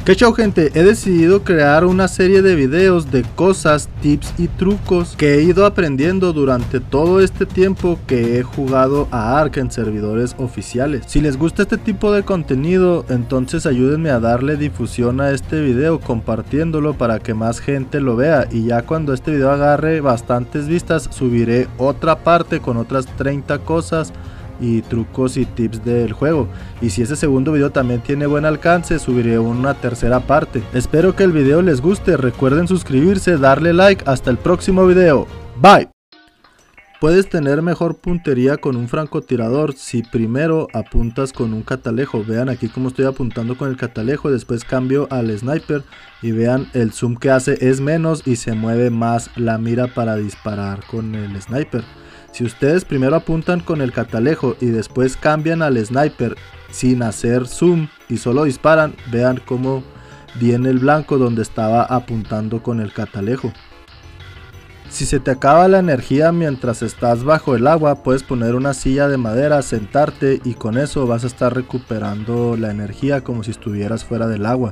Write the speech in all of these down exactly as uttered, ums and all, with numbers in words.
Que show, gente, he decidido crear una serie de videos de cosas, tips y trucos que he ido aprendiendo durante todo este tiempo que he jugado a Ark en servidores oficiales. Si les gusta este tipo de contenido, entonces ayúdenme a darle difusión a este video compartiéndolo para que más gente lo vea, y ya cuando este video agarre bastantes vistas subiré otra parte con otras treinta cosas y trucos y tips del juego, y si ese segundo video también tiene buen alcance subiré una tercera parte. Espero que el video les guste, recuerden suscribirse, darle like, hasta el próximo video, bye. Puedes tener mejor puntería con un francotirador si primero apuntas con un catalejo. Vean aquí como estoy apuntando con el catalejo, después cambio al sniper y vean el zoom que hace es menos y se mueve más la mira para disparar con el sniper. Si ustedes primero apuntan con el catalejo y después cambian al sniper sin hacer zoom y solo disparan, vean cómo viene el blanco donde estaba apuntando con el catalejo. Si se te acaba la energía mientras estás bajo el agua, puedes poner una silla de madera, sentarte y con eso vas a estar recuperando la energía como si estuvieras fuera del agua.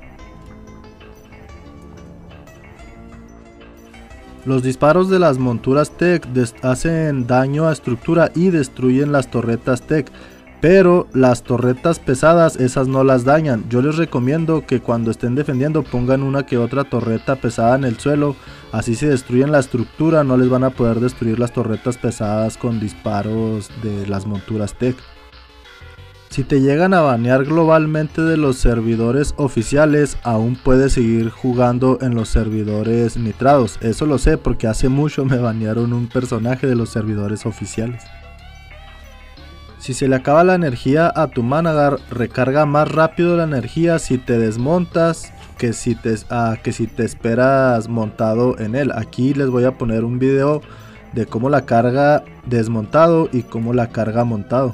Los disparos de las monturas Tech hacen daño a estructura y destruyen las torretas Tech, pero las torretas pesadas esas no las dañan. Yo les recomiendo que cuando estén defendiendo pongan una que otra torreta pesada en el suelo, así si destruyen la estructura no les van a poder destruir las torretas pesadas con disparos de las monturas Tech. Si te llegan a banear globalmente de los servidores oficiales, aún puedes seguir jugando en los servidores nitrados. Eso lo sé porque hace mucho me banearon un personaje de los servidores oficiales. Si se le acaba la energía a tu Managar, recarga más rápido la energía si te desmontas que si te, ah, que si te esperas montado en él. Aquí les voy a poner un video de cómo la carga desmontado y cómo la carga montado.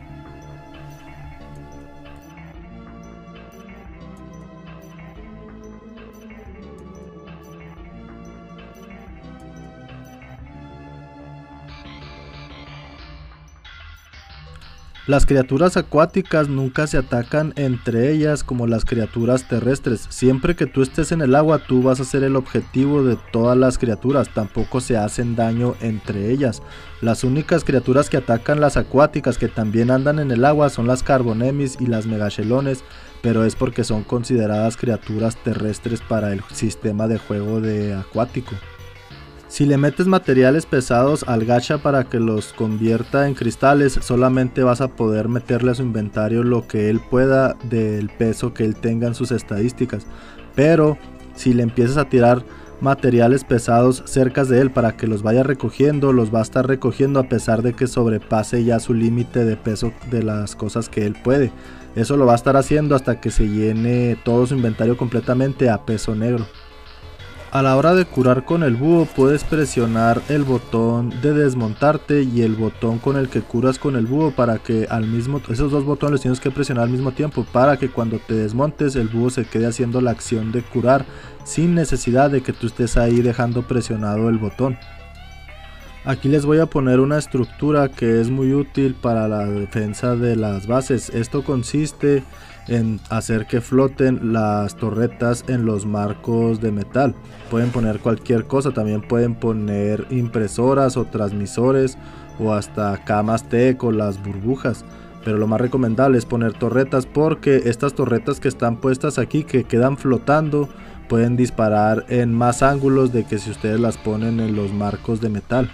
Las criaturas acuáticas nunca se atacan entre ellas como las criaturas terrestres. Siempre que tú estés en el agua tú vas a ser el objetivo de todas las criaturas, tampoco se hacen daño entre ellas. Las únicas criaturas que atacan las acuáticas que también andan en el agua son las carbonemis y las megachelones, pero es porque son consideradas criaturas terrestres para el sistema de juego de acuático. Si le metes materiales pesados al gacha para que los convierta en cristales, solamente vas a poder meterle a su inventario lo que él pueda del peso que él tenga en sus estadísticas. Pero si le empiezas a tirar materiales pesados cerca de él para que los vaya recogiendo, los va a estar recogiendo a pesar de que sobrepase ya su límite de peso de las cosas que él puede. Eso lo va a estar haciendo hasta que se llene todo su inventario completamente a peso negro. A la hora de curar con el búho puedes presionar el botón de desmontarte y el botón con el que curas con el búho para que al mismo esos dos botones los tienes que presionar al mismo tiempo para que cuando te desmontes el búho se quede haciendo la acción de curar sin necesidad de que tú estés ahí dejando presionado el botón. Aquí les voy a poner una estructura que es muy útil para la defensa de las bases. Esto consiste en hacer que floten las torretas en los marcos de metal. Pueden poner cualquier cosa, también pueden poner impresoras o transmisores o hasta camas Tech o las burbujas, pero lo más recomendable es poner torretas porque estas torretas que están puestas aquí que quedan flotando pueden disparar en más ángulos de que si ustedes las ponen en los marcos de metal.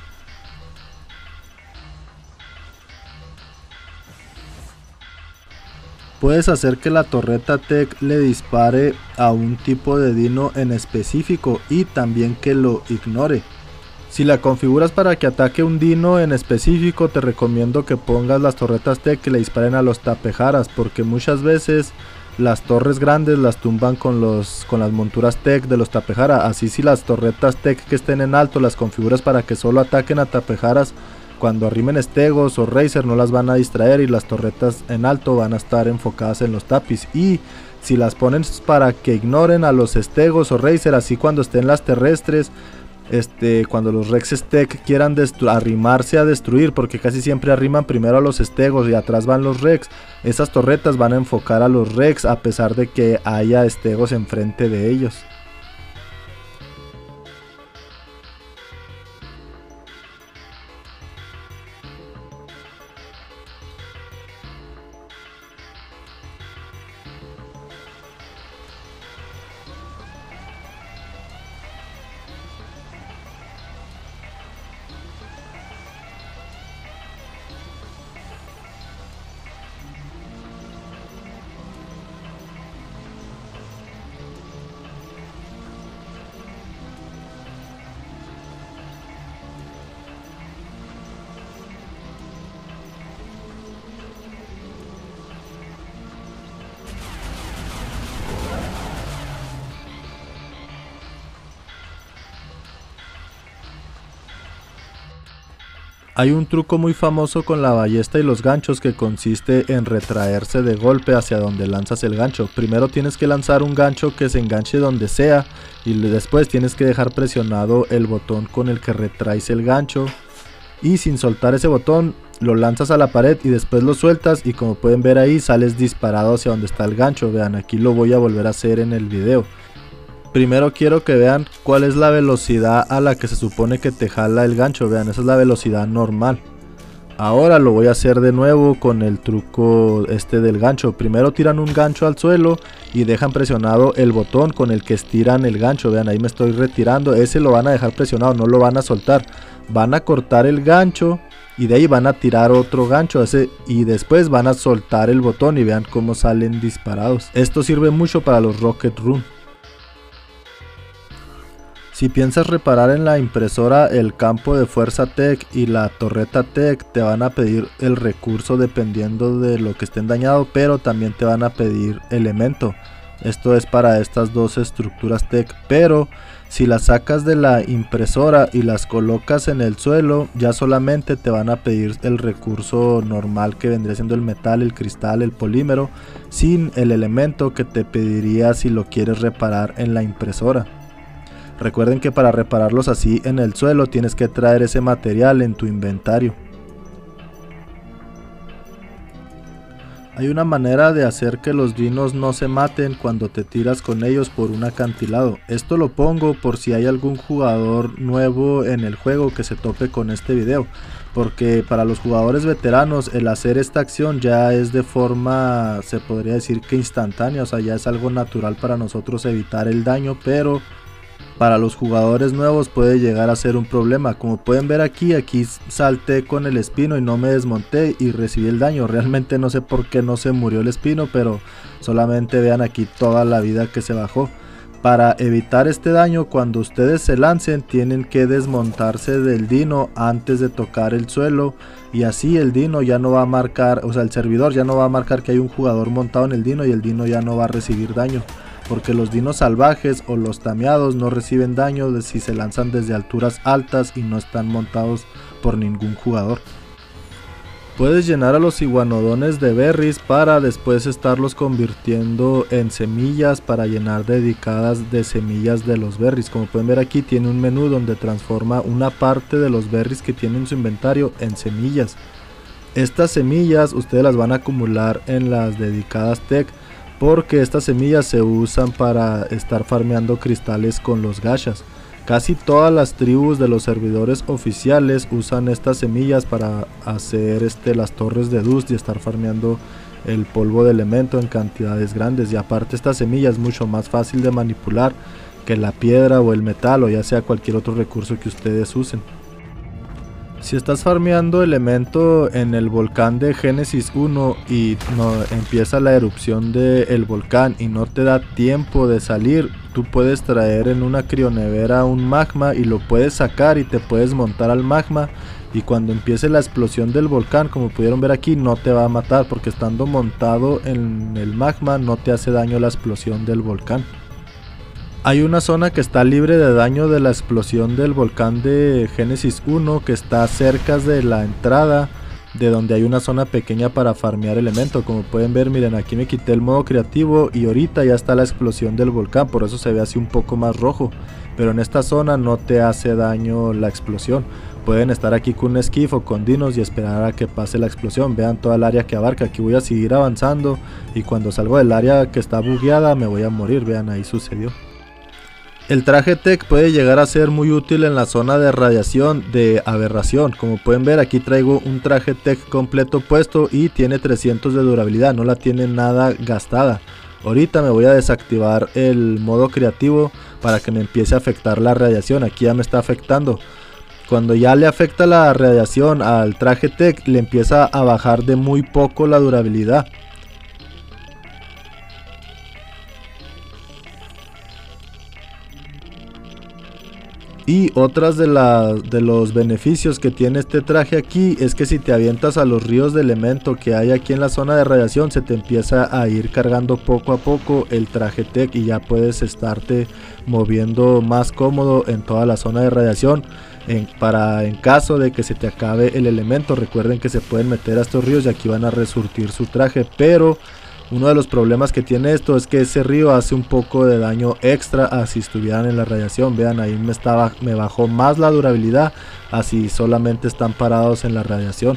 Puedes hacer que la torreta Tech le dispare a un tipo de dino en específico y también que lo ignore. Si la configuras para que ataque un dino en específico, te recomiendo que pongas las torretas Tech que le disparen a los tapejaras, porque muchas veces las torres grandes las tumban con, los, con las monturas Tech de los tapejara. Así si las torretas Tech que estén en alto las configuras para que solo ataquen a tapejaras, cuando arrimen estegos o racer no las van a distraer y las torretas en alto van a estar enfocadas en los tapis. Y si las pones para que ignoren a los estegos o racer, así cuando estén las terrestres Este, cuando los Rex Steg quieran arrimarse a destruir, porque casi siempre arriman primero a los Stegos y atrás van los Rex, esas torretas van a enfocar a los Rex a pesar de que haya Stegos enfrente de ellos. Hay un truco muy famoso con la ballesta y los ganchos que consiste en retraerse de golpe hacia donde lanzas el gancho. Primero tienes que lanzar un gancho que se enganche donde sea y después tienes que dejar presionado el botón con el que retraes el gancho y sin soltar ese botón lo lanzas a la pared y después lo sueltas y como pueden ver ahí sales disparado hacia donde está el gancho. Vean, aquí lo voy a volver a hacer en el video. Primero quiero que vean cuál es la velocidad a la que se supone que te jala el gancho. Vean, esa es la velocidad normal. Ahora lo voy a hacer de nuevo con el truco este del gancho. Primero tiran un gancho al suelo y dejan presionado el botón con el que estiran el gancho. Vean, ahí me estoy retirando. Ese lo van a dejar presionado, no lo van a soltar. Van a cortar el gancho y de ahí van a tirar otro gancho ese, y después van a soltar el botón y vean cómo salen disparados. Esto sirve mucho para los Rocket Run. Si piensas reparar en la impresora el campo de fuerza Tech y la torreta Tech, te van a pedir el recurso dependiendo de lo que estén dañado, pero también te van a pedir elemento. Esto es para estas dos estructuras Tech, pero si las sacas de la impresora y las colocas en el suelo, ya solamente te van a pedir el recurso normal que vendría siendo el metal, el cristal, el polímero, sin el elemento que te pediría si lo quieres reparar en la impresora. Recuerden que para repararlos así en el suelo tienes que traer ese material en tu inventario. Hay una manera de hacer que los dinos no se maten cuando te tiras con ellos por un acantilado. Esto lo pongo por si hay algún jugador nuevo en el juego que se tope con este video, porque para los jugadores veteranos el hacer esta acción ya es de forma, se podría decir que instantánea, o sea, ya es algo natural para nosotros evitar el daño, pero para los jugadores nuevos puede llegar a ser un problema. Como pueden ver aquí, aquí salté con el espino y no me desmonté y recibí el daño. Realmente no sé por qué no se murió el espino, pero solamente vean aquí toda la vida que se bajó. Para evitar este daño, cuando ustedes se lancen tienen que desmontarse del dino antes de tocar el suelo, y así el dino ya no va a marcar, o sea el servidor ya no va a marcar que hay un jugador montado en el dino y el dino ya no va a recibir daño. Porque los dinos salvajes o los tameados no reciben daño de si se lanzan desde alturas altas y no están montados por ningún jugador. Puedes llenar a los iguanodones de berries para después estarlos convirtiendo en semillas para llenar dedicadas de semillas de los berries. Como pueden ver aquí tiene un menú donde transforma una parte de los berries que tiene en su inventario en semillas. Estas semillas ustedes las van a acumular en las dedicadas Tech, porque estas semillas se usan para estar farmeando cristales con los gachas. Casi todas las tribus de los servidores oficiales usan estas semillas para hacer este, las torres de dust y estar farmeando el polvo de elemento en cantidades grandes. Y aparte esta semilla es mucho más fácil de manipular que la piedra o el metal o ya sea cualquier otro recurso que ustedes usen. Si estás farmeando elemento en el volcán de Génesis uno y no empieza la erupción del volcán y no te da tiempo de salir, tú puedes traer en una crionevera un magma y lo puedes sacar y te puedes montar al magma, y cuando empiece la explosión del volcán, como pudieron ver aquí, no te va a matar porque estando montado en el magma no te hace daño la explosión del volcán. Hay una zona que está libre de daño de la explosión del volcán de Génesis uno que está cerca de la entrada de donde hay una zona pequeña para farmear elemento. Como pueden ver, miren, aquí me quité el modo creativo y ahorita ya está la explosión del volcán, por eso se ve así un poco más rojo, pero en esta zona no te hace daño la explosión. Pueden estar aquí con un esquif o con dinos y esperar a que pase la explosión. Vean toda el área que abarca. Aquí voy a seguir avanzando y cuando salgo del área que está bugueada me voy a morir. Vean, ahí sucedió. El traje tech puede llegar a ser muy útil en la zona de radiación de aberración. Como pueden ver, aquí traigo un traje tech completo puesto y tiene trescientos de durabilidad, no la tiene nada gastada. Ahorita me voy a desactivar el modo creativo para que me empiece a afectar la radiación. Aquí ya me está afectando. Cuando ya le afecta la radiación al traje tech, le empieza a bajar de muy poco la durabilidad. Y otras de, la, de los beneficios que tiene este traje aquí es que si te avientas a los ríos de elemento que hay aquí en la zona de radiación, se te empieza a ir cargando poco a poco el traje tech y ya puedes estarte moviendo más cómodo en toda la zona de radiación. En, para en caso de que se te acabe el elemento, recuerden que se pueden meter a estos ríos y aquí van a resurtir su traje, pero uno de los problemas que tiene esto es que ese río hace un poco de daño extra a si estuvieran en la radiación. Vean, ahí me, estaba, me bajó más la durabilidad así solamente están parados en la radiación.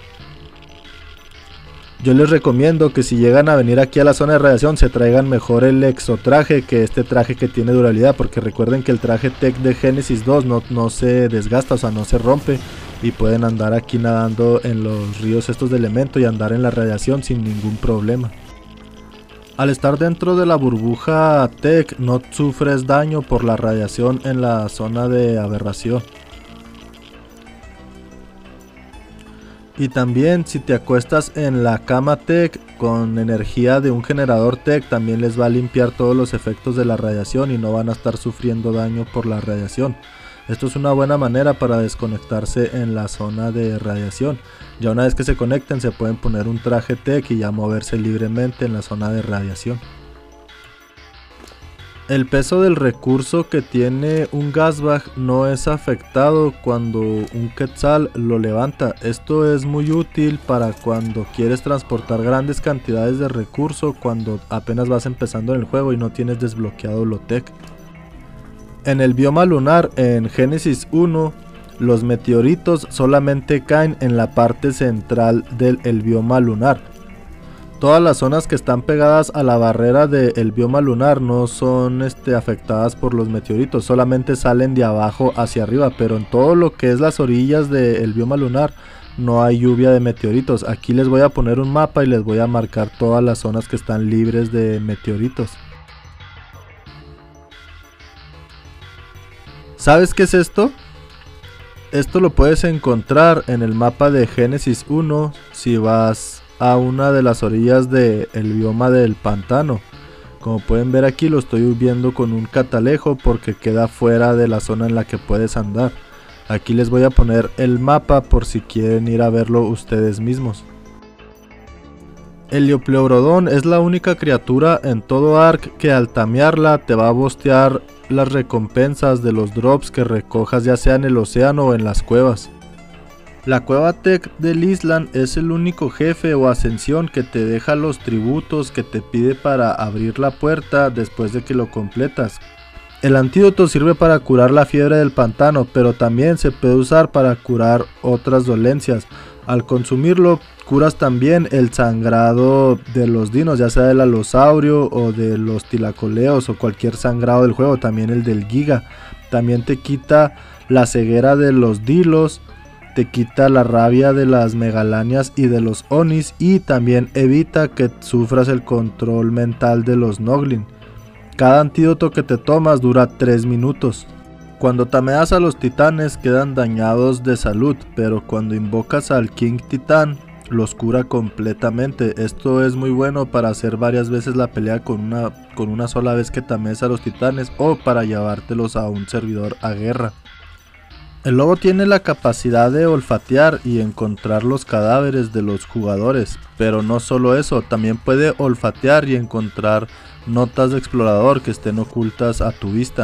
Yo les recomiendo que si llegan a venir aquí a la zona de radiación se traigan mejor el exotraje que este traje que tiene durabilidad, porque recuerden que el traje tech de Genesis dos no, no se desgasta, o sea no se rompe, y pueden andar aquí nadando en los ríos estos de elemento y andar en la radiación sin ningún problema. Al estar dentro de la burbuja tech no sufres daño por la radiación en la zona de aberración. Y también si te acuestas en la cama tech con energía de un generador tech, también les va a limpiar todos los efectos de la radiación y no van a estar sufriendo daño por la radiación. Esto es una buena manera para desconectarse en la zona de radiación. Ya una vez que se conecten se pueden poner un traje tech y ya moverse libremente en la zona de radiación. El peso del recurso que tiene un Gasbag no es afectado cuando un Quetzal lo levanta. Esto es muy útil para cuando quieres transportar grandes cantidades de recurso cuando apenas vas empezando en el juego y no tienes desbloqueado lo tech. En el bioma lunar en Genesis uno, los meteoritos solamente caen en la parte central del el bioma lunar. Todas las zonas que están pegadas a la barrera del bioma lunar no son este, afectadas por los meteoritos, solamente salen de abajo hacia arriba, pero en todo lo que es las orillas del bioma lunar no hay lluvia de meteoritos. Aquí les voy a poner un mapa y les voy a marcar todas las zonas que están libres de meteoritos. ¿Sabes qué es esto? Esto lo puedes encontrar en el mapa de Genesis uno si vas a una de las orillas del bioma del pantano. Como pueden ver aquí lo estoy viendo con un catalejo porque queda fuera de la zona en la que puedes andar. Aquí les voy a poner el mapa por si quieren ir a verlo ustedes mismos. El Liopleurodon es la única criatura en todo Ark que al tamearla te va a bostear las recompensas de los drops que recojas ya sea en el océano o en las cuevas. La cueva tech del Island es el único jefe o ascensión que te deja los tributos que te pide para abrir la puerta después de que lo completas. El antídoto sirve para curar la fiebre del pantano, pero también se puede usar para curar otras dolencias. Al consumirlo curas también el sangrado de los dinos, ya sea del alosaurio o de los tilacoleos o cualquier sangrado del juego, también el del giga. También te quita la ceguera de los dilos, te quita la rabia de las megalanias y de los onis, y también evita que sufras el control mental de los noglin. Cada antídoto que te tomas dura tres minutos. Cuando tameas a los titanes quedan dañados de salud, pero cuando invocas al King Titán los cura completamente. Esto es muy bueno para hacer varias veces la pelea con una, con una sola vez que tamees a los titanes o para llevártelos a un servidor a guerra. El lobo tiene la capacidad de olfatear y encontrar los cadáveres de los jugadores, pero no solo eso, también puede olfatear y encontrar notas de explorador que estén ocultas a tu vista.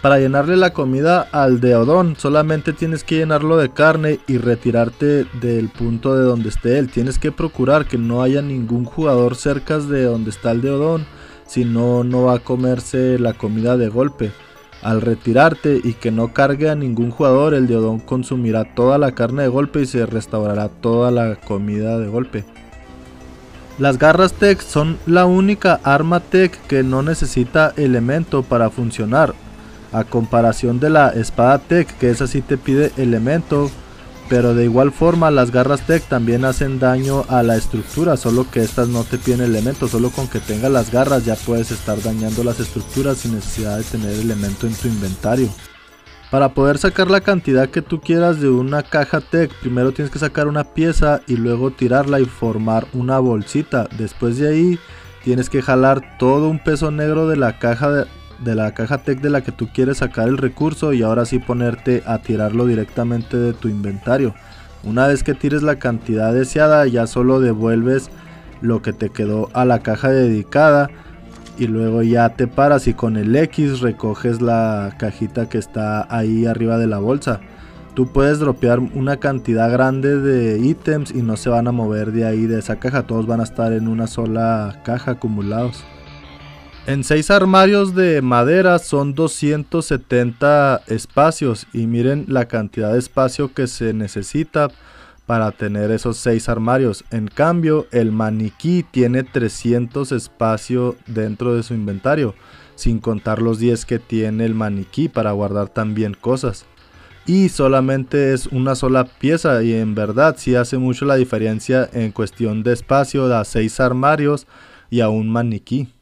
Para llenarle la comida al Deodón solamente tienes que llenarlo de carne y retirarte del punto de donde esté él. Tienes que procurar que no haya ningún jugador cerca de donde está el Deodón, si no, no va a comerse la comida de golpe. Al retirarte y que no cargue a ningún jugador, el Deodón consumirá toda la carne de golpe y se restaurará toda la comida de golpe. Las garras tech son la única arma tech que no necesita elemento para funcionar, a comparación de la espada tech, que esa sí te pide elemento, pero de igual forma las garras tech también hacen daño a la estructura, solo que estas no te piden elemento. Solo con que tengas las garras ya puedes estar dañando las estructuras sin necesidad de tener elemento en tu inventario. Para poder sacar la cantidad que tú quieras de una caja tech, primero tienes que sacar una pieza y luego tirarla y formar una bolsita. Después de ahí tienes que jalar todo un peso negro de la caja de, de la caja tech de la que tú quieres sacar el recurso, y ahora sí ponerte a tirarlo directamente de tu inventario. Una vez que tires la cantidad deseada, ya solo devuelves lo que te quedó a la caja dedicada y luego ya te paras y con el X recoges la cajita que está ahí arriba de la bolsa. Tú puedes dropear una cantidad grande de ítems y no se van a mover de ahí de esa caja, todos van a estar en una sola caja acumulados. En seis armarios de madera son doscientos setenta espacios, y miren la cantidad de espacio que se necesita para tener esos seis armarios. En cambio, el maniquí tiene trescientos espacio dentro de su inventario, sin contar los diez que tiene el maniquí para guardar también cosas. Y solamente es una sola pieza, y en verdad sí hace mucho la diferencia en cuestión de espacio a seis armarios y a un maniquí.